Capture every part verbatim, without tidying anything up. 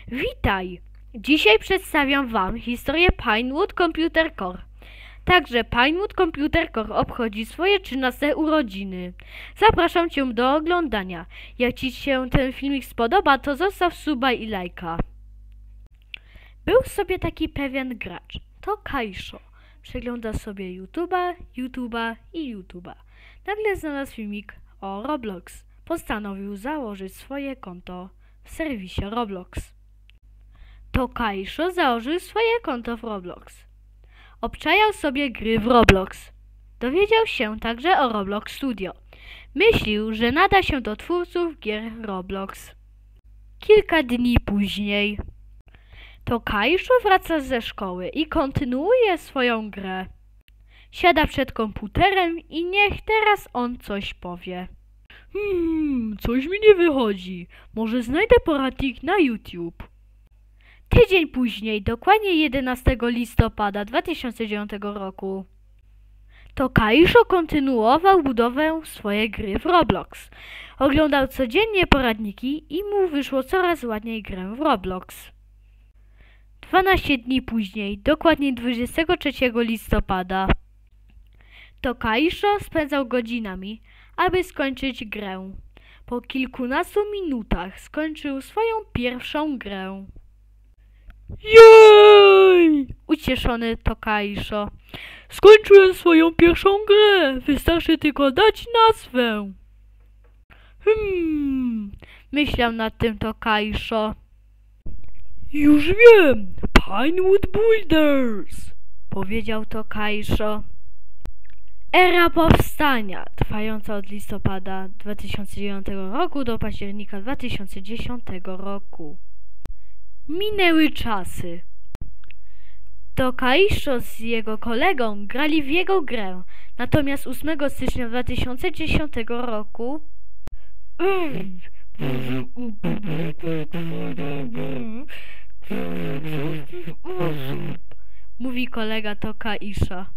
Witaj! Dzisiaj przedstawiam Wam historię Pinewood Computer Core. Także Pinewood Computer Core obchodzi swoje trzynaste urodziny. Zapraszam Cię do oglądania. Jak Ci się ten filmik spodoba, to zostaw suba i lajka. Był sobie taki pewien gracz. To Kaisho. Przegląda sobie YouTube'a, YouTube'a i YouTube'a. Nagle znalazł filmik o Roblox. Postanowił założyć swoje konto w serwisie Roblox. To Kaisho założył swoje konto w Roblox. Obczajał sobie gry w Roblox. Dowiedział się także o Roblox Studio. Myślił, że nada się do twórców gier Roblox. Kilka dni później to Kaisho wraca ze szkoły i kontynuuje swoją grę. Siada przed komputerem i niech teraz on coś powie. Hmm, coś mi nie wychodzi. Może znajdę poradnik na YouTube. Tydzień później, dokładnie jedenastego listopada dwa tysiące dziewiątego roku, to Kaisho kontynuował budowę swojej gry w Roblox. Oglądał codziennie poradniki i mu wyszło coraz ładniej grę w Roblox. dwanaście dni później, dokładnie dwudziestego trzeciego listopada, to Kaisho spędzał godzinami, aby skończyć grę. Po kilkunastu minutach skończył swoją pierwszą grę. Jej! Ucieszony to Kaisho. Skończyłem swoją pierwszą grę. Wystarczy tylko dać nazwę. Hmm, myślał nad tym to Kaisho. Już wiem. Pinewood Builders, powiedział to Kaisho. Era powstania, trwająca od listopada dwa tysiące dziewiątego roku do października dwa tysiące dziesiątego roku. Minęły czasy. To Kaisho z jego kolegą grali w jego grę, natomiast ósmego stycznia dwa tysiące dziesiątego roku mówi kolega to Kaisho.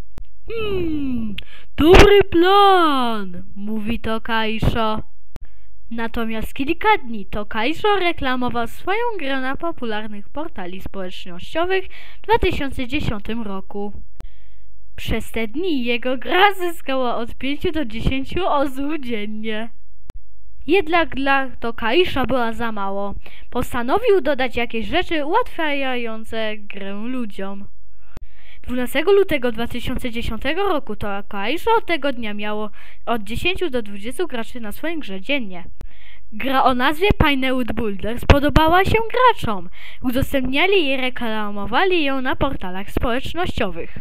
Hmm, dobry plan, mówi to Kaisho. Natomiast kilka dni to Kaisho reklamował swoją grę na popularnych portali społecznościowych w dwa tysiące dziesiątym roku. Przez te dni jego gra zyskała od pięciu do dziesięciu osób dziennie. Jednak dla to Kaisho była za mało. Postanowił dodać jakieś rzeczy ułatwiające grę ludziom. dwunastego lutego dwa tysiące dziesiątego roku to Kaisho od tego dnia miało od dziesięciu do dwudziestu graczy na swoim grze dziennie. Gra o nazwie Pinewood Builders podobała się graczom. Udostępniali i reklamowali ją na portalach społecznościowych.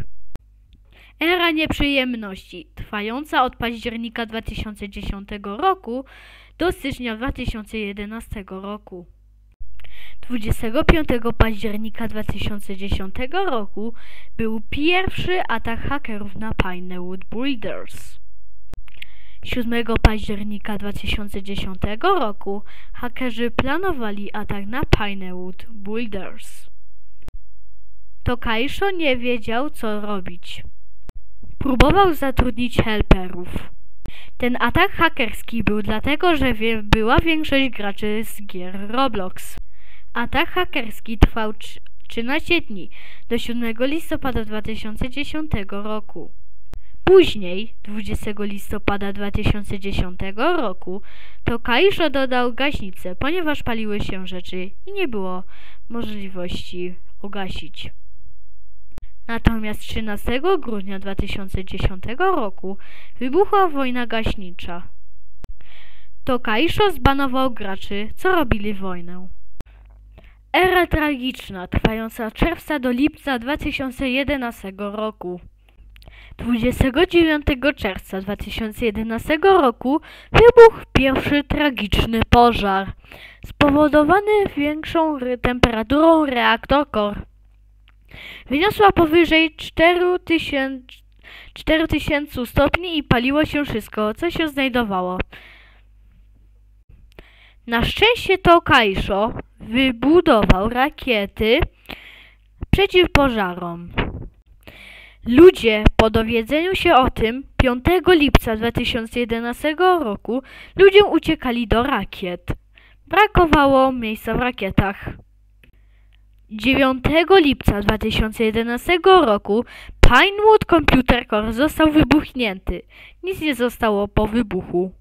Era nieprzyjemności, trwająca od października dwa tysiące dziesiątego roku do stycznia dwa tysiące jedenastego roku. dwudziestego piątego października dwa tysiące dziesiątego roku był pierwszy atak hakerów na Pinewood Builders. siódmego października dwa tysiące dziesiątego roku hakerzy planowali atak na Pinewood Builders. To Kaisho nie wiedział, co robić. Próbował zatrudnić helperów. Ten atak hakerski był dlatego, że wie, była większość graczy z gier Roblox. Atak hakerski trwał trzynaście dni, do siódmego listopada dwa tysiące dziesiątego roku. Później, dwudziestego listopada dwa tysiące dziesiątego roku, to Kaisho dodał gaśnicę, ponieważ paliły się rzeczy i nie było możliwości ugasić. Natomiast trzynastego grudnia dwa tysiące dziesiątego roku wybuchła wojna gaśnicza. To Kaisho zbanował graczy, co robili wojnę. Era tragiczna, trwająca od czerwca do lipca dwa tysiące jedenastego roku. dwudziestego dziewiątego czerwca dwa tysiące jedenastego roku wybuchł pierwszy tragiczny pożar, spowodowany większą temperaturą reaktor Core. Wyniosła powyżej cztery tysiące stopni i paliło się wszystko, co się znajdowało. Na szczęście to Kaisho wybudował rakiety przeciw pożarom. Ludzie po dowiedzeniu się o tym piątego lipca dwa tysiące jedenastego roku ludziom uciekali do rakiet. Brakowało miejsca w rakietach. dziewiątego lipca dwa tysiące jedenastego roku Pinewood Computer Core został wybuchnięty. Nic nie zostało po wybuchu.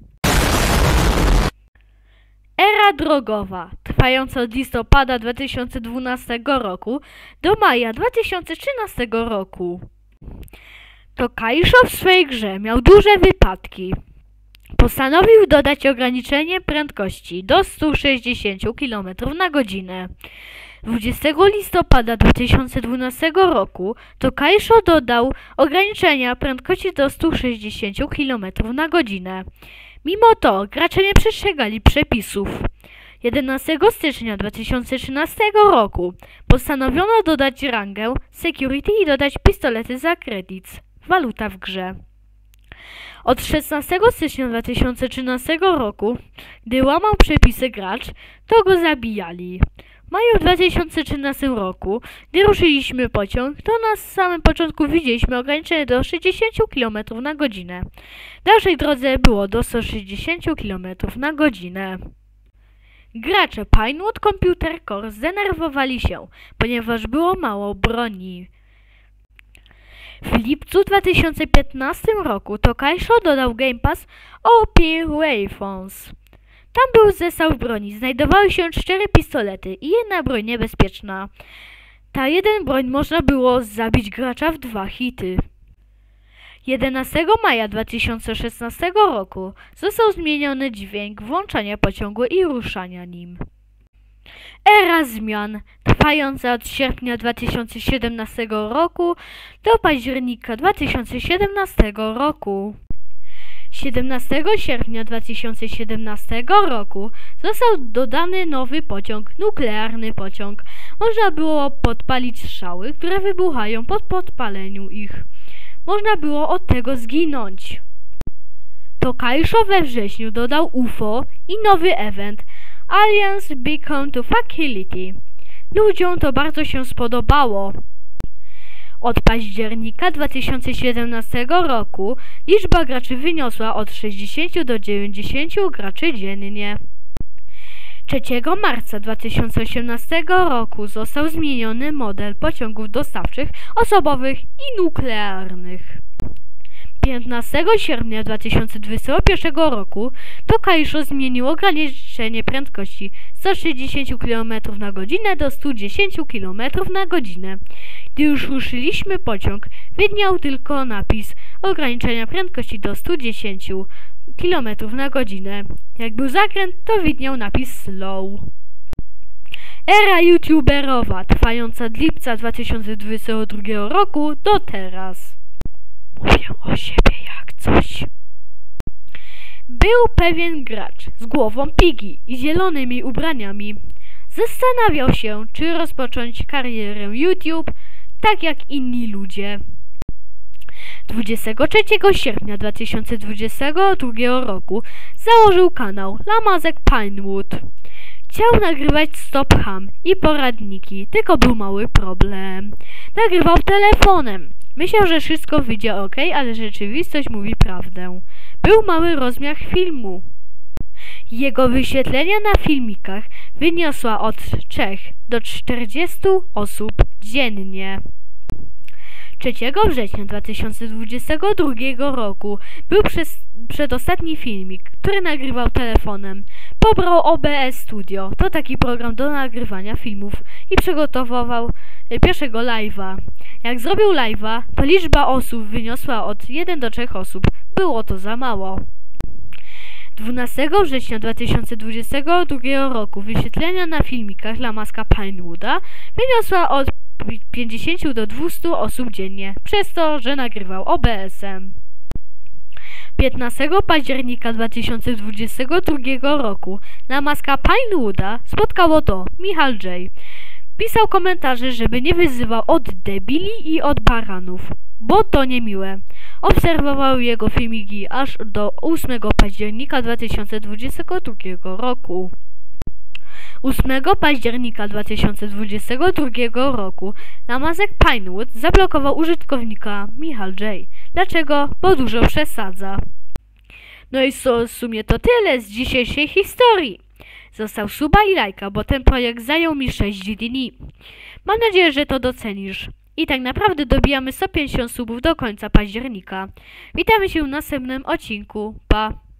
Era drogowa, trwająca od listopada dwa tysiące dwunastego roku do maja dwa tysiące trzynastego roku. Tokaiso w swojej grze miał duże wypadki. Postanowił dodać ograniczenie prędkości do stu sześćdziesięciu kilometrów na godzinę. dwudziestego listopada dwa tysiące dwunastego roku Tokaiso dodał ograniczenia prędkości do stu sześćdziesięciu kilometrów na godzinę. Mimo to gracze nie przestrzegali przepisów. jedenastego stycznia dwa tysiące trzynastego roku postanowiono dodać rangę Security i dodać pistolety za kredyt, waluta w grze. Od szesnastego stycznia dwa tysiące trzynastego roku, gdy łamał przepisy gracz, to go zabijali. W maju dwa tysiące trzynastego roku, gdy ruszyliśmy pociąg, to na samym początku widzieliśmy ograniczenie do sześćdziesięciu kilometrów na godzinę. W dalszej drodze było do stu sześćdziesięciu kilometrów na godzinę. Gracze Pinewood Computer Core zdenerwowali się, ponieważ było mało broni. W lipcu dwa tysiące piętnastego roku Tokaiso dodał Game Pass O P Weapons. Tam był zestaw broni, znajdowały się cztery pistolety i jedna broń niebezpieczna. Ta jeden broń można było zabić gracza w dwa hity. jedenastego maja dwa tysiące szesnastego roku został zmieniony dźwięk włączania pociągu i ruszania nim. Era zmian, trwająca od sierpnia dwa tysiące siedemnastego roku do października dwa tysiące siedemnastego roku. siedemnastego sierpnia dwa tysiące siedemnastego roku został dodany nowy pociąg, nuklearny pociąg. Można było podpalić strzały, które wybuchają po podpaleniu ich. Można było od tego zginąć. Tokaiso we wrześniu dodał U F O i nowy event Alliance Beacon to Facility. Ludziom to bardzo się spodobało. Od października dwa tysiące siedemnastego roku liczba graczy wyniosła od sześćdziesięciu do dziewięćdziesięciu graczy dziennie. trzeciego marca dwa tysiące osiemnastego roku został zmieniony model pociągów dostawczych, osobowych i nuklearnych. piętnastego sierpnia dwa tysiące dwudziestego pierwszego roku Tokaiso zmieniło ograniczenie prędkości z stu sześćdziesięciu kilometrów na godzinę do stu dziesięciu kilometrów na godzinę. Gdy już ruszyliśmy pociąg, widniał tylko napis ograniczenia prędkości do stu dziesięciu kilometrów na godzinę. Jak był zakręt, to widniał napis slow. Era youtuberowa, trwająca od lipca dwa tysiące dwudziestego drugiego roku do teraz. Mówię o siebie jak coś. Był pewien gracz z głową Piggy i zielonymi ubraniami. Zastanawiał się, czy rozpocząć karierę YouTube, tak jak inni ludzie. dwudziestego trzeciego sierpnia dwa tysiące dwudziestego drugiego roku założył kanał Lamazek Pinewood. Chciał nagrywać Stop Ham i poradniki, tylko był mały problem. Nagrywał telefonem. Myślał, że wszystko wyjdzie ok, ale rzeczywistość mówi prawdę. Był mały rozmiar filmu. Jego wyświetlenia na filmikach wyniosła od trzech do czterdziestu osób dziennie. trzeciego września dwa tysiące dwudziestego drugiego roku był przez, przedostatni filmik, który nagrywał telefonem. Pobrał O B S Studio, to taki program do nagrywania filmów, i przygotowywał pierwszego live'a. Jak zrobił live'a, to liczba osób wyniosła od jednego do trzech osób. Było to za mało. dwunastego września dwa tysiące dwudziestego drugiego roku wyświetlenia na filmikach Lamazka Pinewooda wyniosła od pięćdziesięciu do dwustu osób dziennie, przez to, że nagrywał O B S-em. piętnastego października dwa tysiące dwudziestego drugiego roku Lamazka Pinewooda spotkało to Michal J. Pisał komentarze, żeby nie wyzywał od debili i od baranów, bo to niemiłe. Obserwował jego filmiki aż do ósmego października dwa tysiące dwudziestego drugiego roku. ósmego października dwa tysiące dwudziestego drugiego roku Lamazek Pinewood zablokował użytkownika Michal J. Dlaczego? Bo dużo przesadza. No i co, w sumie to tyle z dzisiejszej historii. Zostaw suba i lajka, bo ten projekt zajął mi sześć dni. Mam nadzieję, że to docenisz. I tak naprawdę dobijamy sto pięćdziesiąt subów do końca października. Witamy się w następnym odcinku. Pa!